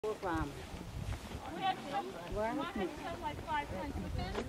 From. We had some like 5 times, but then